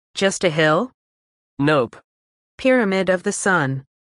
Just a hill? Nope. Pyramid of the Sun.